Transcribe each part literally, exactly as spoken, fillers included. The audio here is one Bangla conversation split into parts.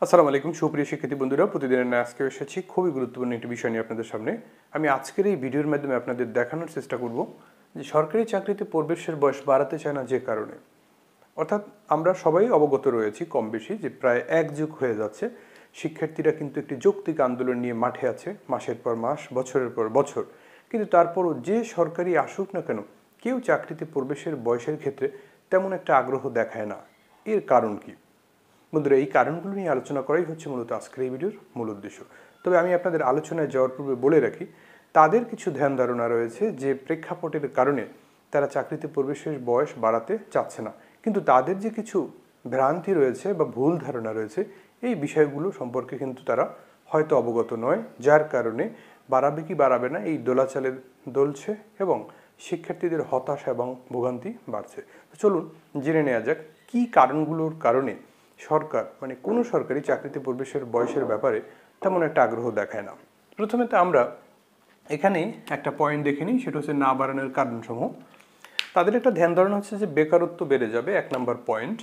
আসসালামু আলাইকুম সুপ্রিয় শিক্ষার্থী বন্ধুরা, প্রতিদিনের ন্যায় আজকে এসেছি খুবই গুরুত্বপূর্ণ একটি বিষয় নিয়ে আপনাদের সামনে। আমি আজকের এই ভিডিওর মাধ্যমে আপনাদের দেখানোর চেষ্টা করব যে সরকারি চাকরিতে প্রবেশের বয়স বাড়াতে চায় না যে কারণে। অর্থাৎ আমরা সবাই অবগত রয়েছি কম বেশি যে প্রায় এক যুগ হয়ে যাচ্ছে শিক্ষার্থীরা কিন্তু একটি যৌক্তিক আন্দোলন নিয়ে মাঠে আছে, মাসের পর মাস, বছরের পর বছর। কিন্তু তারপরও যে সরকারি আসুক না কেন, কেউ চাকরিতে প্রবেশের বয়সের ক্ষেত্রে তেমন একটা আগ্রহ দেখায় না। এর কারণ কি? বন্ধুরা, এই কারণগুলো নিয়ে আলোচনা করাই হচ্ছে মূলত আজকের এই ভিডিওর মূল উদ্দেশ্য। তবে আমি আপনাদের আলোচনায় যাওয়ার পূর্বে বলে রাখি, তাদের কিছু ধ্যান ধারণা রয়েছে যে প্রেক্ষাপটের কারণে তারা চাকরিতে প্রবেশের বয়স বাড়াতে চাচ্ছে না, কিন্তু তাদের যে কিছু ভ্রান্তি রয়েছে বা ভুল ধারণা রয়েছে এই বিষয়গুলো সম্পর্কে কিন্তু তারা হয়তো অবগত নয়, যার কারণে বাড়াবে কি বাড়াবে না এই দোলাচালে দোলছে এবং শিক্ষার্থীদের হতাশা এবং ভোগান্তি বাড়ছে। তো চলুন জেনে নেওয়া যাক কী কারণগুলোর কারণে সরকার মানে কোনো সরকারি চাকরিতে প্রবেশের বয়সের ব্যাপারে তেমন একটা আগ্রহ দেখায় না। প্রথমে তো আমরা এখানে একটা পয়েন্ট দেখে নিই, সেটা হচ্ছে না বাড়ানোর কারণসমূহ। তাদের একটা ধ্যান ধারণা হচ্ছে যে বেকারত্ব বেড়ে যাবে, এক নম্বর পয়েন্ট।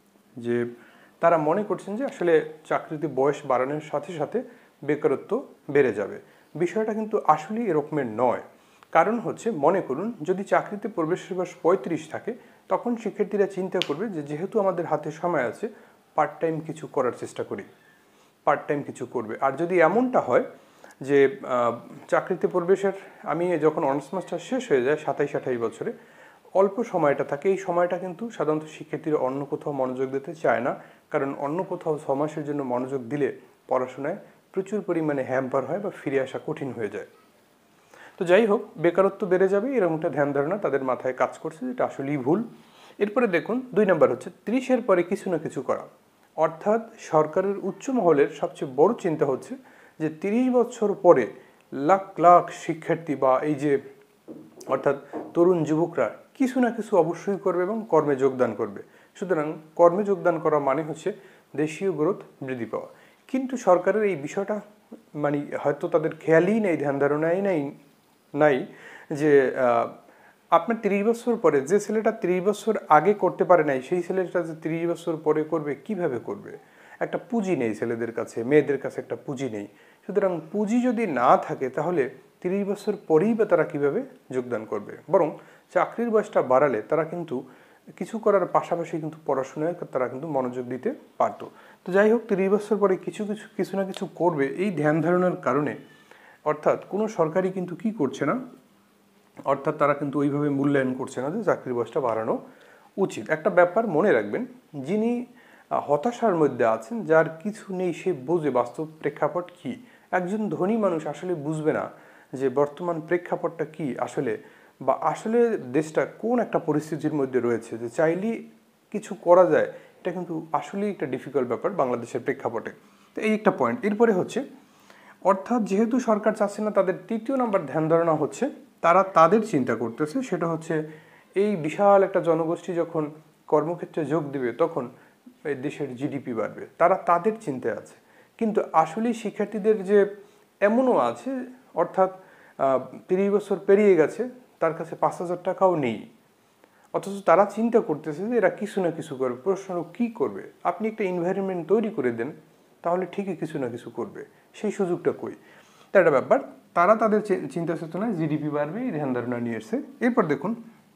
যে তারা মনে করছেন যে আসলে চাকরিতে বয়স বাড়ানোর সাথে সাথে বেকারত্ব বেড়ে যাবে। বিষয়টা কিন্তু আসলেই এরকমের নয়। কারণ হচ্ছে, মনে করুন যদি চাকরিতে প্রবেশের বয়স পঁয়ত্রিশ থাকে, তখন শিক্ষার্থীরা চিন্তা করবে যে যেহেতু আমাদের হাতে সময় আছে, পার্ট টাইম কিছু করার চেষ্টা করি, পার্ট টাইম কিছু করবে। আর যদি এমনটা হয় যে চাকরিতে প্রবেশের আমি যখন অনার্স মাস্টার শেষ হয়ে যায় সাতাইশ আঠাইশ বছরে, অল্প সময়টা থাকে, এই সময়টা কিন্তু সাধারণত শিক্ষার্থীরা অন্য কোথাও মনোযোগ দিতে চায় না। কারণ অন্য কোথাও ছ মাসের জন্য মনোযোগ দিলে পড়াশোনায় প্রচুর পরিমাণে হ্যাম্পার হয় বা ফিরে আসা কঠিন হয়ে যায়। তো যাই হোক, বেকারত্ব বেড়ে যাবে এরকম একটা ধ্যান ধারণা তাদের মাথায় কাজ করছে, যেটা আসলেই ভুল। এরপরে দেখুন দুই নম্বর হচ্ছে ত্রিশের পরে কিছু না কিছু করা। অর্থাৎ সরকারের উচ্চ মহলের সবচেয়ে বড় চিন্তা হচ্ছে যে তিরিশ বছর পরে লাখ লাখ শিক্ষার্থী বা এই যে অর্থাৎ তরুণ যুবকরা কিছু না কিছু অবশ্যই করবে এবং কর্মে যোগদান করবে। সুতরাং কর্মে যোগদান করা মানে হচ্ছে দেশীয় গ্রোথ বৃদ্ধি পাওয়া। কিন্তু সরকারের এই বিষয়টা মানে হয়তো তাদের খেয়ালই নেই, ধ্যান ধারণাই নেই নাই যে আপনার তিরিশ বছর পরে যে ছেলেটা তিরিশ বছর আগে করতে পারে নাই, সেই ছেলেটা যে তিরিশ বছর পরে করবে কিভাবে করবে? একটা পুঁজি নেই ছেলেদের কাছে, মেয়েদের কাছে একটা পুঁজি নেই। সুতরাং পুঁজি যদি না থাকে তাহলে তিরিশ বছর পরেই বা তারা কীভাবে যোগদান করবে? বরং চাকরির বয়সটা বাড়ালে তারা কিন্তু কিছু করার পাশাপাশি কিন্তু পড়াশোনায় তারা কিন্তু মনোযোগ দিতে পারতো। তো যাই হোক, তিরিশ বছর পরে কিছু কিছু কিছু না কিছু করবে এই ধ্যান ধারণার কারণে অর্থাৎ কোনো সরকারই কিন্তু কি করছে না, অর্থাৎ তারা কিন্তু ওইভাবে মূল্যায়ন করছে না যে চাকরির বয়সটা বাড়ানো উচিত। একটা ব্যাপার মনে রাখবেন, যিনি হতাশার মধ্যে আছেন, যার কিছু নেই, সে বোঝে বাস্তব প্রেক্ষাপট কি। একজন ধনী মানুষ আসলে বুঝবে না যে বর্তমান প্রেক্ষাপটটা কি আসলে, বা আসলে দেশটা কোন একটা পরিস্থিতির মধ্যে রয়েছে যে চাইলেই কিছু করা যায়। এটা কিন্তু আসলেই একটা ডিফিকাল্ট ব্যাপার বাংলাদেশের প্রেক্ষাপটে। তো এই একটা পয়েন্ট। এরপরে হচ্ছে অর্থাৎ যেহেতু সরকার চাচ্ছে না, তাদের তৃতীয় নাম্বার ধ্যান ধারণা হচ্ছে তারা তাদের চিন্তা করতেছে, সেটা হচ্ছে এই বিশাল একটা জনগোষ্ঠী যখন কর্মক্ষেত্রে যোগ দিবে তখন এই দেশের জিডিপি বাড়বে, তারা তাদের চিন্তায় আছে। কিন্তু আসলেই শিক্ষার্থীদের যে এমনও আছে, অর্থাৎ তিরিশ বছর পেরিয়ে গেছে, তার কাছে পাঁচ হাজার টাকাও নেই, অথচ তারা চিন্তা করতেছে যে এরা কিছু না কিছু করবে। প্রশ্ন কী করবে? আপনি একটা এনভায়রনমেন্ট তৈরি করে দেন, তাহলে ঠিকই কিছু না কিছু করবে, সেই সুযোগটা কই? তা একটা ব্যাপার। তারা তাদের চিন্তা চেতনায় জিডিপি বাড়বে এই ধ্যান ধারণা নিয়ে এসছে। এরপর দেখুন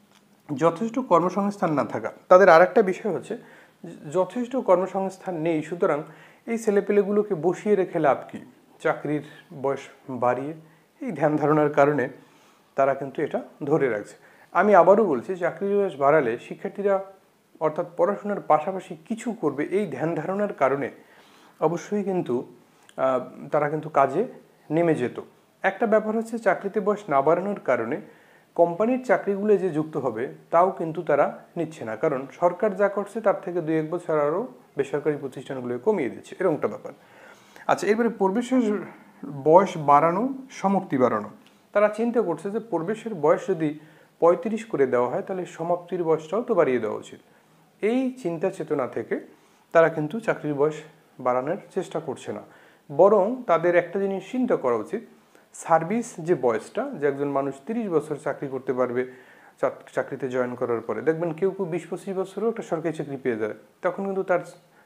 যথেষ্ট কর্মসংস্থান না থাকা। তাদের আর একটা বিষয় হচ্ছে যথেষ্ট কর্মসংস্থান নেই, সুতরাং এই ছেলেপেলেগুলোকে বসিয়ে রেখে লাভ কি? চাকরির বয়স বাড়িয়ে এই ধ্যান ধারণার কারণে তারা কিন্তু এটা ধরে রাখছে। আমি আবারও বলছি, চাকরির বয়স বাড়ালে শিক্ষার্থীরা অর্থাৎ পড়াশোনার পাশাপাশি কিছু করবে এই ধ্যান ধারণার কারণে অবশ্যই কিন্তু তারা কিন্তু কাজে নেমে যেত। একটা ব্যাপার হচ্ছে চাকরিতে বয়স না বাড়ানোর কারণে কোম্পানির চাকরিগুলো যে যুক্ত হবে তাও কিন্তু তারা নিচ্ছে না, কারণ সরকার যা করছে তার থেকে দুই এক বছর আরও বেসরকারি প্রতিষ্ঠানগুলো কমিয়ে দিচ্ছে, এরকমটা ব্যাপার। আচ্ছা, এরপরে প্রবেশের বয়স বাড়ানো, সমাপ্তি বাড়ানো। তারা চিন্তা করছে যে প্রবেশের বয়স যদি পঁয়ত্রিশ করে দেওয়া হয় তাহলে সমাপ্তির বয়সটাও তো বাড়িয়ে দেওয়া উচিত। এই চিন্তা চেতনা থেকে তারা কিন্তু চাকরির বয়স বাড়ানোর চেষ্টা করছে না, বরং তাদের একটা জিনিস চিন্তা করা উচিত, সার্ভিস যে বয়সটা, যে একজন মানুষ তিরিশ বছর চাকরি করতে পারবে চাকরিতে জয়েন করার পরে, দেখবেন কেউ কেউ বিশ পঁচিশ বছরেও একটা সরকারি চাকরি পেয়ে যায়, তখন কিন্তু তার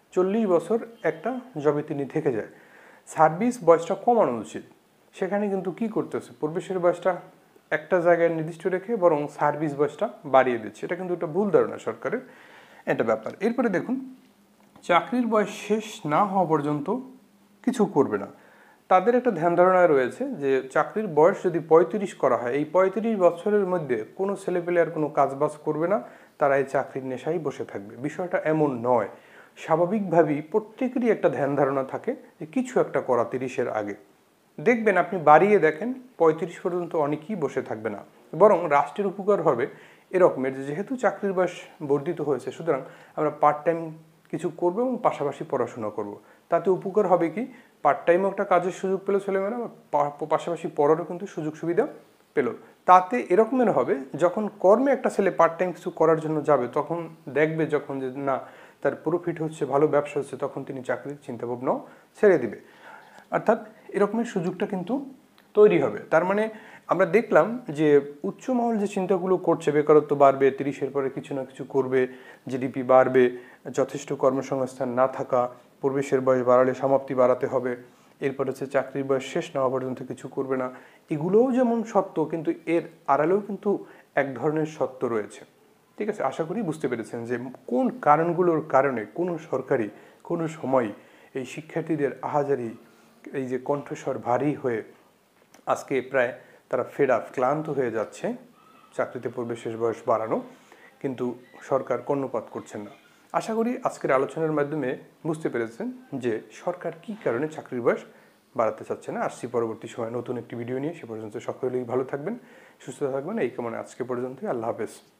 চল্লিশ বছর একটা জবে তিনি থেকে যায়। সার্ভিস বয়সটা কমানো উচিত। সেখানে কিন্তু কি করতেছে, প্রবেশের বয়সটা একটা জায়গায় নির্দিষ্ট রেখে বরং সার্ভিস বয়সটা বাড়িয়ে দিচ্ছে। এটা কিন্তু একটা ভুল ধারণা সরকারের, এটা ব্যাপার। এরপরে দেখুন, চাকরির বয়স শেষ না হওয়া পর্যন্ত কিছু করবে না। তাদের একটা ধ্যান ধারণা রয়েছে যে চাকরির বয়স যদি পঁয়ত্রিশ করা হয়, এই পঁয়ত্রিশ বছরের মধ্যে কোনো ছেলেপেলে আর কোনো কাজবাজ করবে না, তারা এই চাকরির নেশায় বসে থাকবে। বিষয়টা এমন নয়। স্বাভাবিকভাবেই প্রত্যেকেরই একটা ধ্যান ধারণা থাকে যে কিছু একটা করা তিরিশের আগে। দেখবেন আপনি বাড়িয়ে দেখেন পঁয়ত্রিশ পর্যন্ত অনেকেই বসে থাকবে না, বরং রাষ্ট্রের উপকার হবে এরকমের যে যেহেতু চাকরির বয়স বর্ধিত হয়েছে, সুতরাং আমরা পার্ট টাইম কিছু করবো এবং পাশাপাশি পড়াশোনা করব। তাতে উপকার হবে কি, পার্ট টাইমও একটা কাজের সুযোগ পেলো ছেলেমেয়েরা, পাশাপাশি পড়ারও কিন্তু সুযোগ সুবিধা পেলো। তাতে এরকমের হবে যখন কর্মে একটা ছেলে পার্ট টাইম কিছু করার জন্য যাবে, তখন দেখবে যখন যে না তার প্রফিট হচ্ছে, ভালো ব্যবসা হচ্ছে, তখন তিনি চাকরির চিন্তাভাবনাও ছেড়ে দিবে। অর্থাৎ এরকমের সুযোগটা কিন্তু তৈরি হবে। তার মানে আমরা দেখলাম যে উচ্চ মহল যে চিন্তাগুলো করছে, বেকারত্ব বাড়বে, তিরিশের পরে কিছু না কিছু করবে, জিডিপি বাড়বে, যথেষ্ট কর্মসংস্থান না থাকা, প্রবেশের বয়স বাড়ালে সমাপ্তি বাড়াতে হবে, এরপর হচ্ছে চাকরির বয়স শেষ না হওয়া পর্যন্ত কিছু করবে না, এগুলোও যেমন সত্য, কিন্তু এর আড়ালেও কিন্তু এক ধরনের সত্য রয়েছে। ঠিক আছে, আশা করি বুঝতে পেরেছেন যে কোন কারণগুলোর কারণে কোনো সরকারি কোনো সময় এই শিক্ষার্থীদের আহাজারি, এই যে কণ্ঠস্বর ভারী হয়ে আজকে প্রায় তারা ফেড আপ, ক্লান্ত হয়ে যাচ্ছে চাকরিতে প্রবেশের বয়স বাড়ানো, কিন্তু সরকার কর্ণপাত করছেন না। আশা করি আজকের আলোচনার মাধ্যমে বুঝতে পেরেছেন যে সরকার কি কারণে চাকরির বয়স বাড়াতে চাচ্ছে না। আসছি পরবর্তী সময় নতুন একটি ভিডিও নিয়ে। সে পর্যন্ত সকলেই ভালো থাকবেন, সুস্থ থাকবেন, এই কামনা আজকে পর্যন্তই। আল্লাহ হাফেজ।